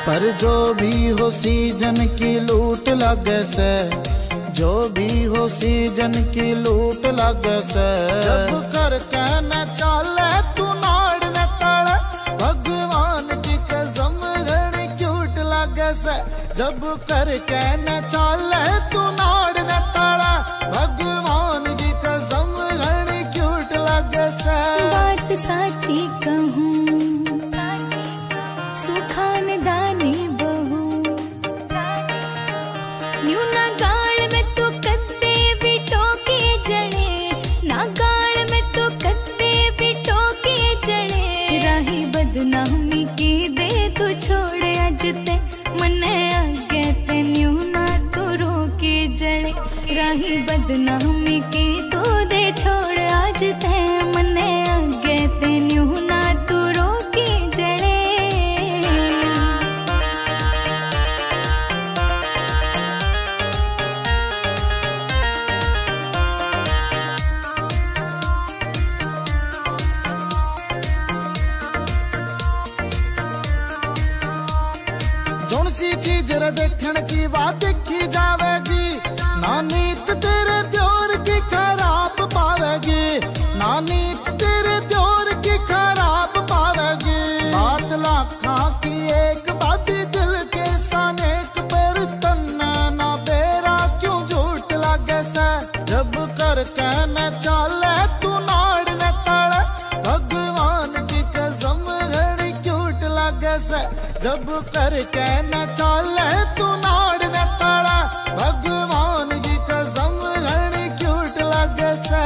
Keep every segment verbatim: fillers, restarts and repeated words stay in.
पर जो भी हो सीजन की लूट लगे से, जो भी हो सीजन की लूट लगे से। जब कर कहना चाले तू नाड़ न तड़, भगवान की कसम घनी क्यूट लगे से। जब कर कहना चाले तू नाड़ न तड़, भगवान की कसम घनी क्यूट लगे से। बात साची कहूँ सुखानदानी बहू, न्यू ना गाल में तो कत्ते भी टोके जड़े, ना गाल में तो कत्ते भी टोके जड़े। राही बदनामी की दे तू छोड़े अज ते, मने आगे ते न्यू ना तू रोके जड़े। राही बदनामी की तू दे छोड़ आज ते, मने आगे ते न्यू ना तू रोके जड़े। जोन सी चीज रे देखण की बात देखी जावेगी, ना नीत तेरे द्योर की खराब पावेगी, ना नीत तेरे द्योर की खराब पावेगी। बात लाखा की एक बाती दिल के सानेक पर, तन्ना ना बेरा क्यों झूठ लागे से। जब कर कहना चाले तू नाड़ न तड़, भगवान की कसम घड़ी क्यूट लागे से। जब कर कहना चाले तू नाड़ न तड़ा, भगवान की कसम घनी क्यूट लगे से।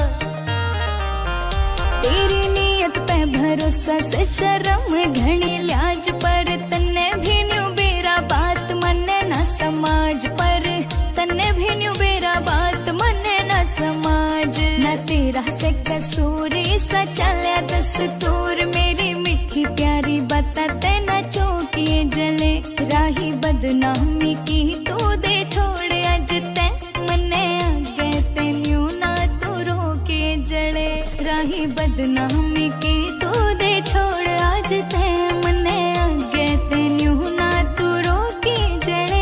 तेरी नीयत पे भरोसा से शर्म घनी लाज पर, तन्ने भी न्यू बेरा बात मने ना समाज पर, तन्ने भी न्यू बेरा बात मने ना समाज। ना तेरा से कसूरी सा चले दस्तूर, मेरी मीठी प्यारी बताते ना चौकिए जले। राही बदनामी की तू दे छोड़ अज ते, मने आगे ते न्यू ना तू रोके जड़े। राही बदनामी की तू दे छोड़ आज ते, मने आगे ते न्यू ना तू रोके जड़े।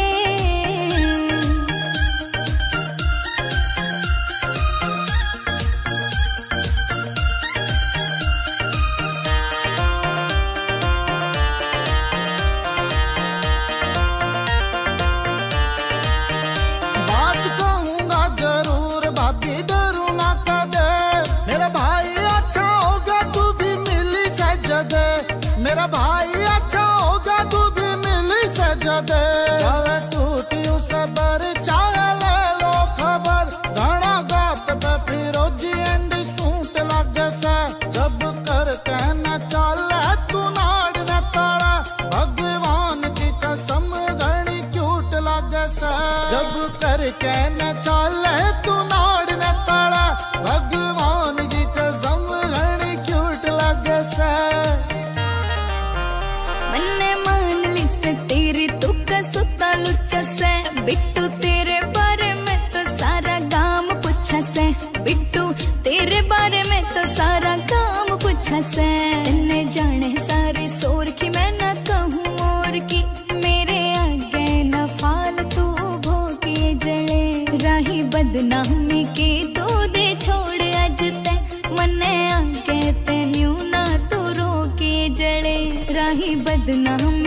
बात कहूंगा जरूर भाभी डरू ना कदे, मेरा भाई अच्छा होगा तू भी मिली सजदे। मेरा भाई अच्छा होगा तू भी मिली सजदे। चाहे टूटी सबर चाहे ले लो खबर, गाना गात पे फिरोजी एंड सूट लगे से। जब कर कहना चाले तू नाड़ न तड़ा, भगवान की कसम घनी क्यूट लगे से। जब कर कहना चाले तू नाड़ न तड़ा, भगवान की कसम घनी क्यूट लगे से। मन्ने मान ली से तेरी तू का सुता लुच्चा से, बिट्टू तेरे बारे में तो सारा गाम पूछा से। बिट्टू तेरे बारे में तो सारा गाम पूछा से। तन्ने जाने सारी सोर की मैं ना कहूँ और की, मेरे आगे न फालतू भोगे जड़े। राही बदनामी की तू दे छोड़ अज ते, मने आगे ते न्यू ना तू रोके जड़े। राही बदनामी